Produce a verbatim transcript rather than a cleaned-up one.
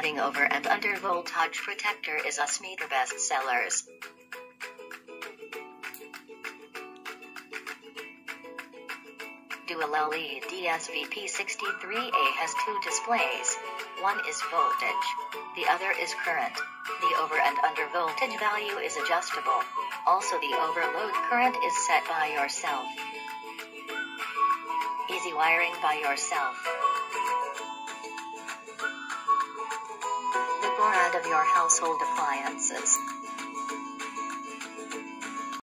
Adding over and under voltage protector is us meter best sellers. Dual L E D S V P sixty-three A has two displays. One is voltage. The other is current. The over and under voltage value is adjustable. Also, the overload current is set by yourself. Easy wiring by yourself. The brand of your household appliances.